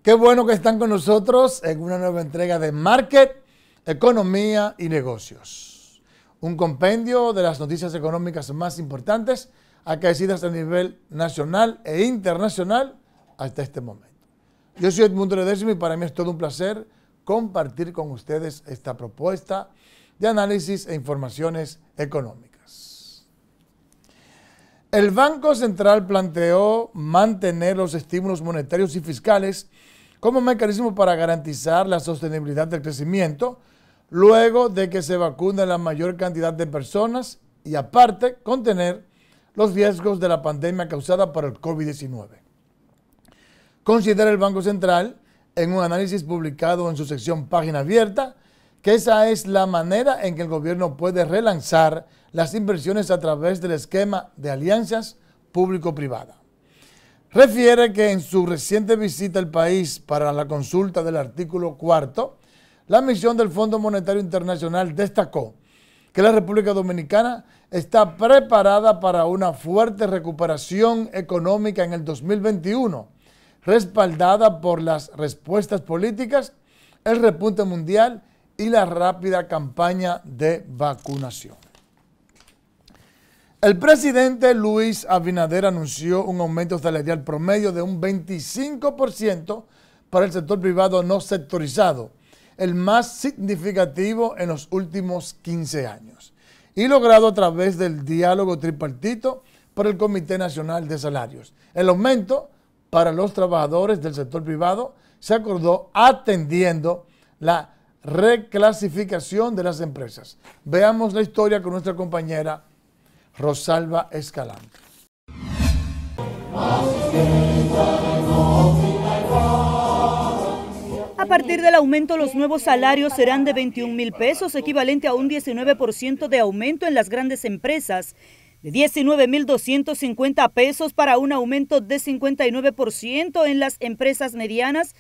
Qué bueno que están con nosotros en una nueva entrega de Market, Economía y Negocios. Un compendio de las noticias económicas más importantes acaecidas a nivel nacional e internacional hasta este momento. Yo soy Edmundo Ledesma y para mí es todo un placer compartir con ustedes esta propuesta de análisis e informaciones económicas. El Banco Central planteó mantener los estímulos monetarios y fiscales como mecanismo para garantizar la sostenibilidad del crecimiento, luego de que se vacune la mayor cantidad de personas y aparte contener los riesgos de la pandemia causada por el COVID-19. Considera el Banco Central, en un análisis publicado en su sección Página Abierta, que esa es la manera en que el gobierno puede relanzar las inversiones a través del esquema de alianzas público-privada. Refiere que en su reciente visita al país para la consulta del artículo 4, la misión del Fondo Monetario Internacional destacó que la República Dominicana está preparada para una fuerte recuperación económica en el 2021, respaldada por las respuestas políticas, el repunte mundial y la rápida campaña de vacunación. El presidente Luis Abinader anunció un aumento salarial promedio de un 25% para el sector privado no sectorizado, el más significativo en los últimos 15 años, y logrado a través del diálogo tripartito por el Comité Nacional de Salarios. El aumento para los trabajadores del sector privado se acordó atendiendo la reclasificación de las empresas. Veamos la historia con nuestra compañera Rosalba Escalante. A partir del aumento, los nuevos salarios serán de 21,000 pesos, equivalente a un 19% de aumento en las grandes empresas, de 19,250 pesos para un aumento de 59% en las empresas medianas,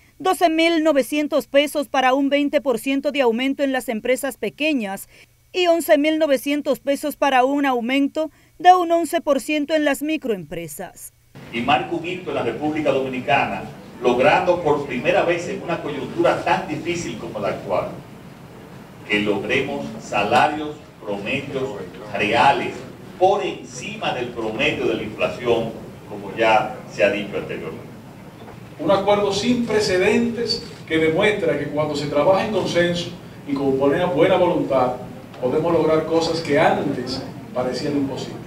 12,900 pesos para un 20% de aumento en las empresas pequeñas y 11,900 pesos para un aumento de un 11% en las microempresas. Y marca un hito en la República Dominicana, logrando por primera vez en una coyuntura tan difícil como la actual, que logremos salarios promedios reales por encima del promedio de la inflación, como ya se ha dicho anteriormente. Un acuerdo sin precedentes que demuestra que cuando se trabaja en consenso y con buena voluntad, podemos lograr cosas que antes parecían imposibles.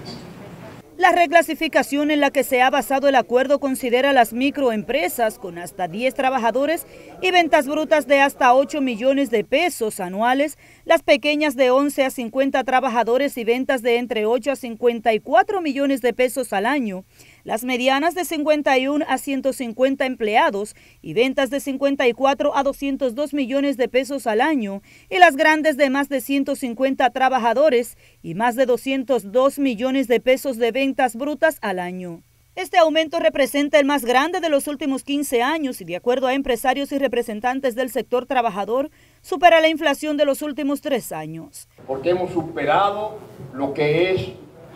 La reclasificación en la que se ha basado el acuerdo considera las microempresas con hasta 10 trabajadores y ventas brutas de hasta 8 millones de pesos anuales, las pequeñas de 11 a 50 trabajadores y ventas de entre 8 a 54 millones de pesos al año, las medianas de 51 a 150 empleados y ventas de 54 a 202 millones de pesos al año, y las grandes de más de 150 trabajadores y más de 202 millones de pesos de ventas brutas al año. Este aumento representa el más grande de los últimos 15 años y, de acuerdo a empresarios y representantes del sector trabajador, supera la inflación de los últimos 3 años. Porque hemos superado lo que es,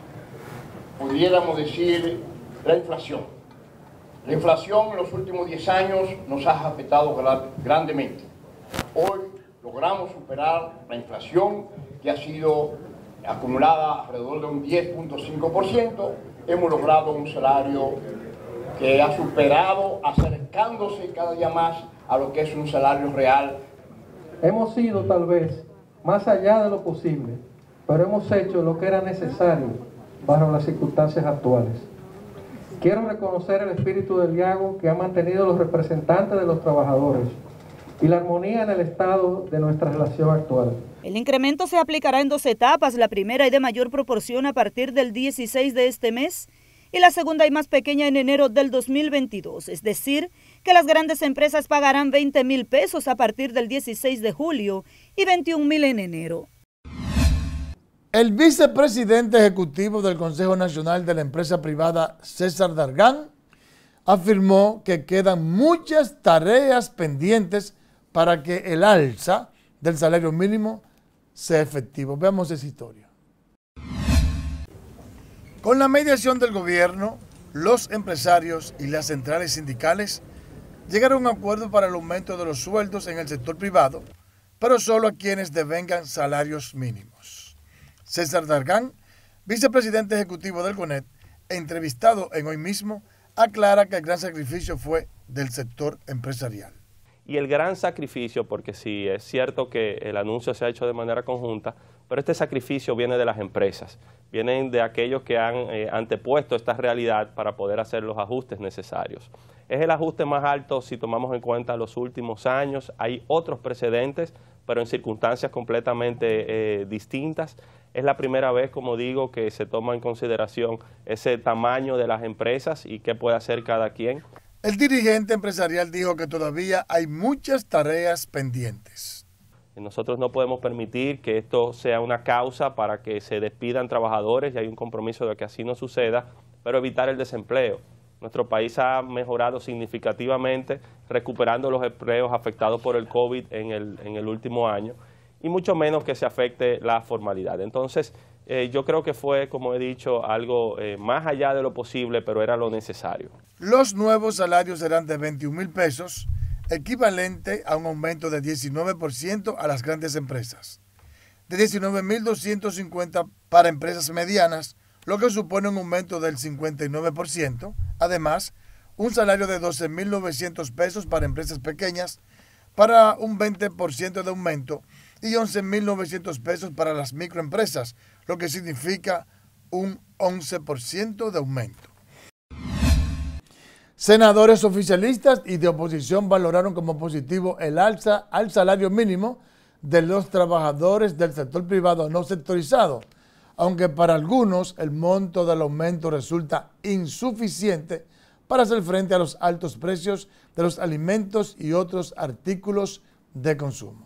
pudiéramos decir, la inflación. La inflación en los últimos 10 años nos ha afectado grandemente. Hoy logramos superar la inflación, que ha sido acumulada alrededor de un 10.5%. Hemos logrado un salario que ha superado, acercándose cada día más a lo que es un salario real. Hemos ido tal vez más allá de lo posible, pero hemos hecho lo que era necesario bajo las circunstancias actuales. Quiero reconocer el espíritu del diálogo que han mantenido los representantes de los trabajadores y la armonía en el estado de nuestra relación actual. El incremento se aplicará en 2 etapas, la primera y de mayor proporción a partir del 16 de este mes y la segunda y más pequeña en enero del 2022, es decir, que las grandes empresas pagarán 20,000 pesos a partir del 16 de julio y 21,000 en enero. El vicepresidente ejecutivo del Consejo Nacional de la Empresa Privada, César Dargan, afirmó que quedan muchas tareas pendientes para que el alza del salario mínimo sea efectivo. Veamos esa historia. Con la mediación del gobierno, los empresarios y las centrales sindicales llegaron a un acuerdo para el aumento de los sueldos en el sector privado, pero solo a quienes devengan salarios mínimos. César Dargán, vicepresidente ejecutivo del CONET, entrevistado en Hoy Mismo, aclara que el gran sacrificio fue del sector empresarial. Y el gran sacrificio, porque sí, es cierto que el anuncio se ha hecho de manera conjunta, pero este sacrificio viene de las empresas, vienen de aquellos que han antepuesto esta realidad para poder hacer los ajustes necesarios. Es el ajuste más alto si tomamos en cuenta los últimos años, hay otros precedentes, pero en circunstancias completamente distintas. Es la primera vez, como digo, que se toma en consideración ese tamaño de las empresas y qué puede hacer cada quien. El dirigente empresarial dijo que todavía hay muchas tareas pendientes. Nosotros no podemos permitir que esto sea una causa para que se despidan trabajadores y hay un compromiso de que así no suceda, pero evitar el desempleo. Nuestro país ha mejorado significativamente recuperando los empleos afectados por el COVID en el último año y mucho menos que se afecte la formalidad. Entonces, yo creo que fue, como he dicho, algo más allá de lo posible, pero era lo necesario. Los nuevos salarios serán de 21,000 pesos, equivalente a un aumento de 19% a las grandes empresas, de 19,250 para empresas medianas, lo que supone un aumento del 59%. Además, un salario de 12,900 pesos para empresas pequeñas, para un 20% de aumento, y 11,900 pesos para las microempresas, lo que significa un 11% de aumento. Senadores oficialistas y de oposición valoraron como positivo el alza al salario mínimo de los trabajadores del sector privado no sectorizado, aunque para algunos el monto del aumento resulta insuficiente para hacer frente a los altos precios de los alimentos y otros artículos de consumo.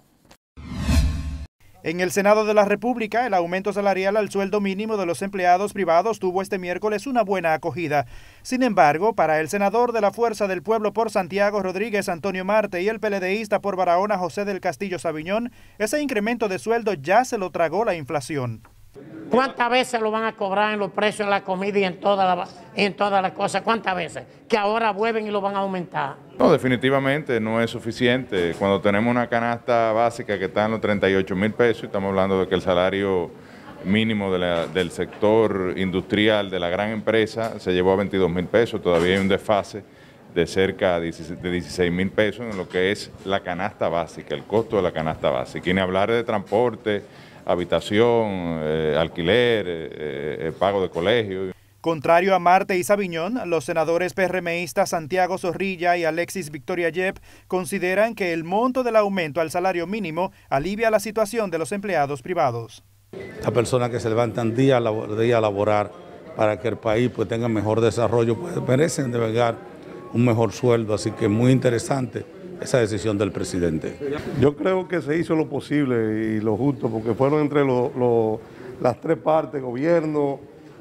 En el Senado de la República, el aumento salarial al sueldo mínimo de los empleados privados tuvo este miércoles una buena acogida. Sin embargo, para el senador de la Fuerza del Pueblo por Santiago Rodríguez, Antonio Marte, y el PLDista por Barahona, José del Castillo Sabiñón, ese incremento de sueldo ya se lo tragó la inflación. ¿Cuántas veces lo van a cobrar en los precios de la comida y en todas las cosas? ¿Cuántas veces? Que ahora vuelven y lo van a aumentar. No, definitivamente no es suficiente. Cuando tenemos una canasta básica que está en los 38,000 pesos, estamos hablando de que el salario mínimo del sector industrial de la gran empresa se llevó a 22,000 pesos, todavía hay un desfase de cerca de 16,000 pesos en lo que es la canasta básica, el costo de la canasta básica. Y ni hablar de transporte, habitación, alquiler, pago de colegio. Contrario a Marte y Sabiñón, los senadores PRMistas Santiago Zorrilla y Alexis Victoria Yep consideran que el monto del aumento al salario mínimo alivia la situación de los empleados privados. Las personas que se levantan día a laborar para que el país tenga mejor desarrollo, pues merecen de verdad un mejor sueldo, así que muy interesante esa decisión del presidente. Yo creo que se hizo lo posible y lo justo, porque fueron entre las tres partes, gobierno,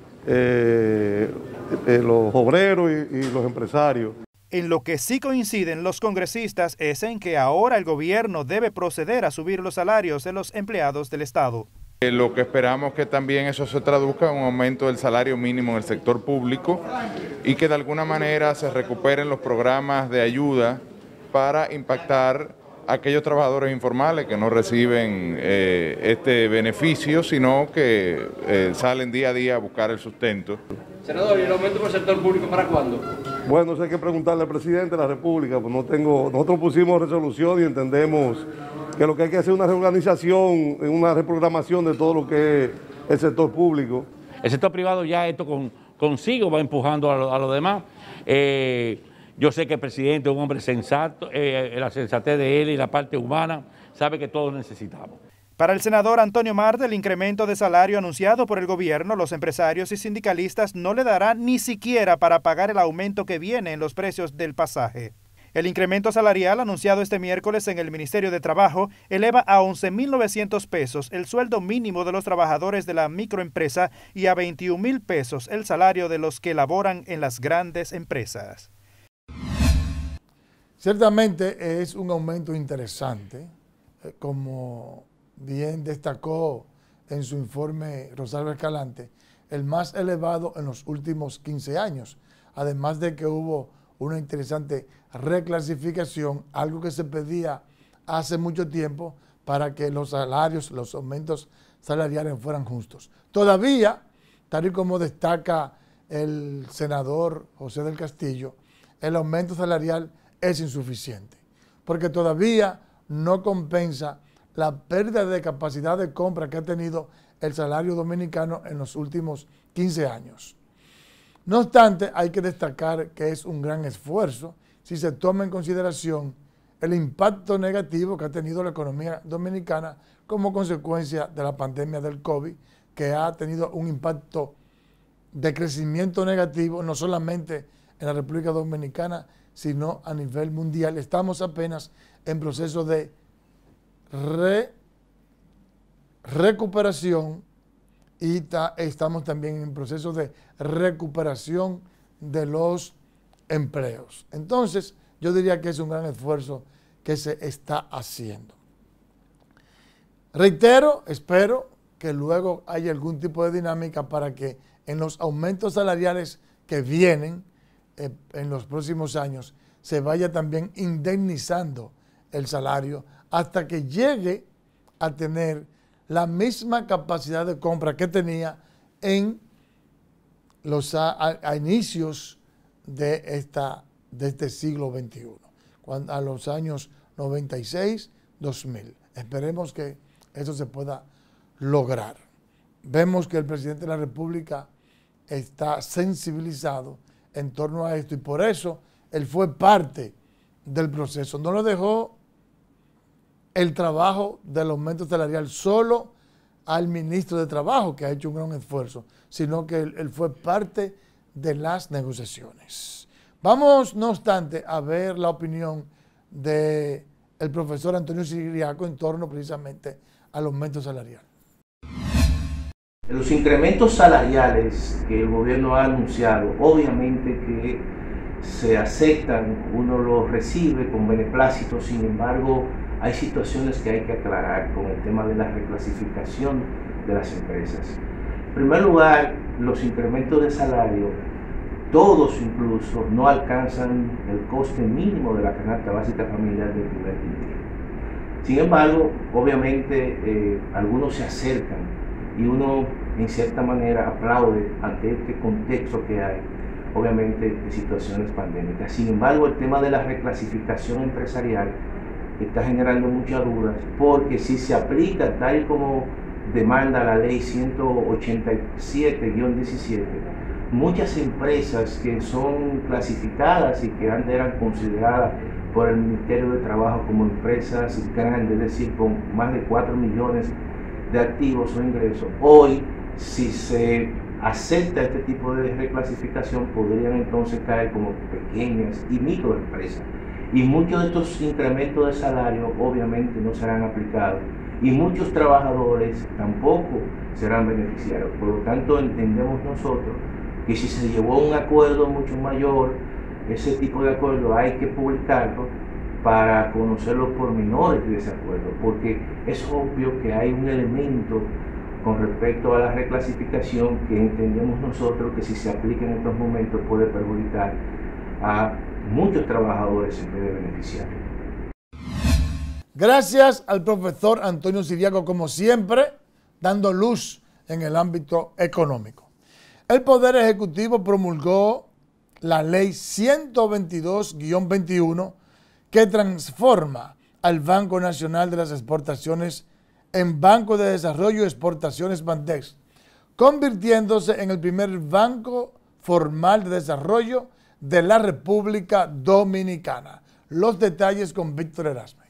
los obreros y los empresarios. En lo que sí coinciden los congresistas es en que ahora el gobierno debe proceder a subir los salarios de los empleados del Estado. Lo que esperamos que también eso se traduzca en un aumento del salario mínimo en el sector público y que de alguna manera se recuperen los programas de ayuda para impactar a aquellos trabajadores informales que no reciben este beneficio, sino que salen día a día a buscar el sustento. Senador, ¿y el aumento por el sector público para cuándo? Bueno, eso hay que preguntarle al presidente de la República, pues nosotros pusimos resolución y entendemos que lo que hay que hacer es una reorganización, una reprogramación de todo lo que es el sector público. El sector privado ya esto consigo va empujando a los demás. Yo sé que el presidente es un hombre sensato, la sensatez de él y la parte humana sabe que todos necesitamos. Para el senador Antonio Marte, el incremento de salario anunciado por el gobierno, los empresarios y sindicalistas no le dará ni siquiera para pagar el aumento que viene en los precios del pasaje. El incremento salarial anunciado este miércoles en el Ministerio de Trabajo eleva a 11,900 pesos el sueldo mínimo de los trabajadores de la microempresa y a 21,000 pesos el salario de los que laboran en las grandes empresas. Ciertamente es un aumento interesante, como bien destacó en su informe Rosario Escalante, el más elevado en los últimos 15 años, además de que hubo una interesante reclasificación, algo que se pedía hace mucho tiempo para que los salarios, los aumentos salariales fueran justos. Todavía, tal y como destaca el senador José del Castillo, el aumento salarial es insuficiente, porque todavía no compensa la pérdida de capacidad de compra que ha tenido el salario dominicano en los últimos 15 años. No obstante, hay que destacar que es un gran esfuerzo si se toma en consideración el impacto negativo que ha tenido la economía dominicana como consecuencia de la pandemia del COVID, que ha tenido un impacto de crecimiento negativo no solamente en la República Dominicana, sino a nivel mundial. Estamos apenas en proceso de recuperación y estamos también en proceso de recuperación de los empleos. Entonces, yo diría que es un gran esfuerzo que se está haciendo. Reitero, espero que luego haya algún tipo de dinámica para que en los aumentos salariales que vienen en los próximos años se vaya también indemnizando el salario hasta que llegue a tener la misma capacidad de compra que tenía en a inicios de este siglo XXI, a los años 96, 2000. Esperemos que eso se pueda lograr. Vemos que el presidente de la República está sensibilizado en torno a esto y por eso él fue parte del proceso. No lo dejó el trabajo del aumento salarial solo al ministro de Trabajo, que ha hecho un gran esfuerzo, sino que él fue parte de las negociaciones. Vamos, no obstante, a ver la opinión del profesor Antonio Siriaco en torno precisamente al aumento salarial. Los incrementos salariales que el gobierno ha anunciado, obviamente que se aceptan, uno los recibe con beneplácito, sin embargo, hay situaciones que hay que aclarar con el tema de la reclasificación de las empresas. En primer lugar, los incrementos de salario, todos incluso, no alcanzan el coste mínimo de la canasta básica familiar del primer quintil. Sin embargo, obviamente, algunos se acercan y uno, en cierta manera, aplaude ante este contexto que hay, obviamente, de situaciones pandémicas. Sin embargo, el tema de la reclasificación empresarial está generando muchas dudas, porque si se aplica tal como demanda la ley 187-17, muchas empresas que son clasificadas y que antes eran consideradas por el Ministerio de Trabajo como empresas grandes, es decir, con más de 4 millones de activos o ingresos, hoy, si se acepta este tipo de reclasificación, podrían entonces caer como pequeñas y microempresas. Y muchos de estos incrementos de salario obviamente no serán aplicados y muchos trabajadores tampoco serán beneficiarios. Por lo tanto, entendemos nosotros que si se llevó un acuerdo mucho mayor, ese tipo de acuerdo hay que publicarlo para conocer los pormenores de ese acuerdo, porque es obvio que hay un elemento con respecto a la reclasificación que entendemos nosotros que si se aplica en estos momentos puede perjudicar a muchos trabajadores en vez de beneficiarios. Gracias al profesor Antonio Siriaco, como siempre, dando luz en el ámbito económico. El Poder Ejecutivo promulgó la Ley 122-21 que transforma al Banco Nacional de las Exportaciones en Banco de Desarrollo y Exportaciones Bandex, convirtiéndose en el primer banco formal de desarrollo de la República Dominicana. Los detalles con Víctor Erasme.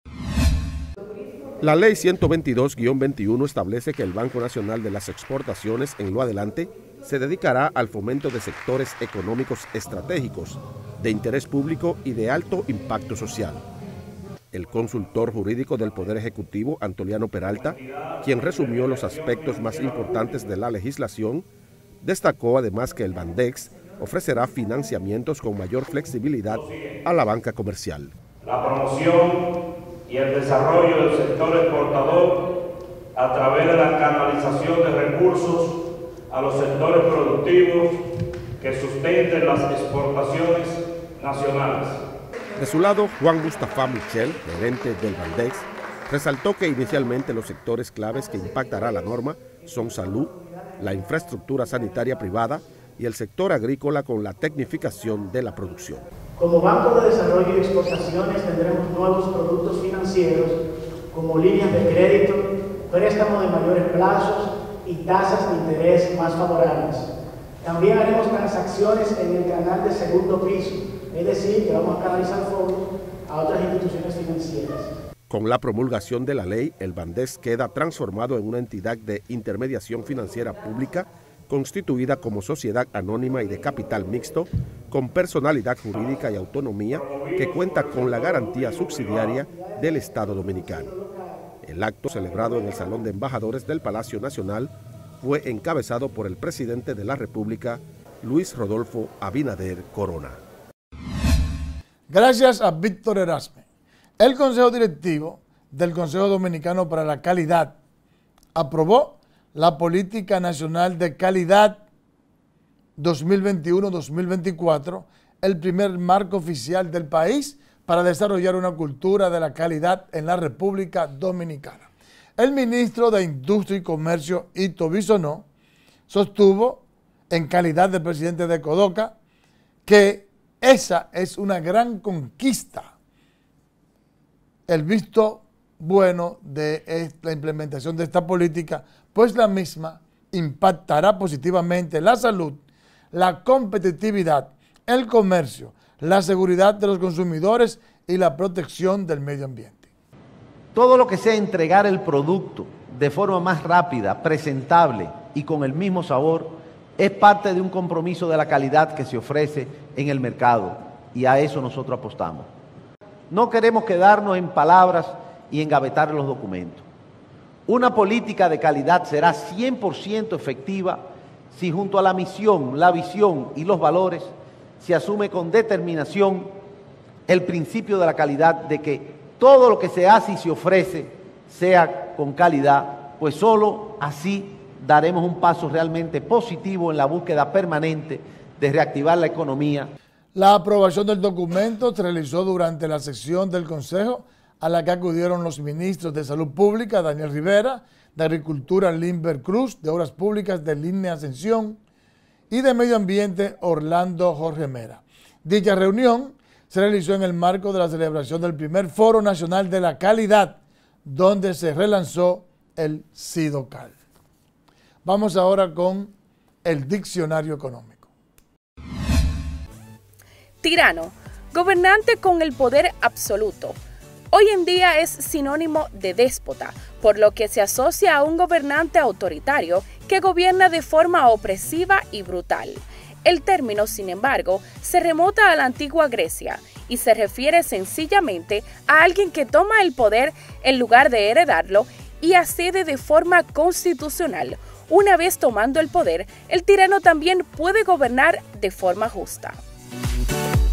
La Ley 122-21 establece que el Banco Nacional de las Exportaciones, en lo adelante, se dedicará al fomento de sectores económicos estratégicos, de interés público y de alto impacto social. El consultor jurídico del Poder Ejecutivo, Antoliano Peralta, quien resumió los aspectos más importantes de la legislación, destacó además que el Bandex ofrecerá financiamientos con mayor flexibilidad a la banca comercial. La promoción y el desarrollo del sector exportador a través de la canalización de recursos a los sectores productivos que sustenten las exportaciones nacionales. De su lado, Juan Mustafa Michel, gerente del Bandex, resaltó que inicialmente los sectores claves que impactará la norma son salud, la infraestructura sanitaria privada y el sector agrícola con la tecnificación de la producción. Como Banco de Desarrollo y Exportaciones tendremos nuevos productos financieros como líneas de crédito, préstamos de mayores plazos y tasas de interés más favorables. También haremos transacciones en el canal de segundo piso, es decir, que vamos a canalizar fondos a otras instituciones financieras. Con la promulgación de la ley, el Bandex queda transformado en una entidad de intermediación financiera pública constituida como sociedad anónima y de capital mixto, con personalidad jurídica y autonomía que cuenta con la garantía subsidiaria del Estado Dominicano. El acto, celebrado en el Salón de Embajadores del Palacio Nacional, fue encabezado por el presidente de la República, Luis Rodolfo Abinader Corona. Gracias a Víctor Erasme. El Consejo Directivo del Consejo Dominicano para la Calidad aprobó la Política Nacional de Calidad 2021-2024, el primer marco oficial del país para desarrollar una cultura de la calidad en la República Dominicana. El ministro de Industria y Comercio, Ito Bisonó, sostuvo en calidad de presidente de Codoca que esa es una gran conquista, el visto bueno de la implementación de esta política, pues la misma impactará positivamente la salud, la competitividad, el comercio, la seguridad de los consumidores y la protección del medio ambiente. Todo lo que sea entregar el producto de forma más rápida, presentable y con el mismo sabor es parte de un compromiso de la calidad que se ofrece en el mercado, y a eso nosotros apostamos. No queremos quedarnos en palabras y engavetar los documentos. Una política de calidad será 100% efectiva si junto a la misión, la visión y los valores se asume con determinación el principio de la calidad, de que todo lo que se hace y se ofrece sea con calidad, pues solo así daremos un paso realmente positivo en la búsqueda permanente de reactivar la economía. La aprobación del documento se realizó durante la sesión del Consejo, a la que acudieron los ministros de Salud Pública, Daniel Rivera, de Agricultura, Limber Cruz, de Obras Públicas, de Línea Ascensión, y de Medio Ambiente, Orlando Jorge Mera. Dicha reunión se realizó en el marco de la celebración del primer Foro Nacional de la Calidad, donde se relanzó el SIDOCAL. Vamos ahora con el diccionario económico. Tirano, gobernante con el poder absoluto. Hoy en día es sinónimo de déspota, por lo que se asocia a un gobernante autoritario que gobierna de forma opresiva y brutal. El término, sin embargo, se remota a la antigua Grecia y se refiere sencillamente a alguien que toma el poder en lugar de heredarlo y accede de forma constitucional. Una vez tomando el poder, el tirano también puede gobernar de forma justa.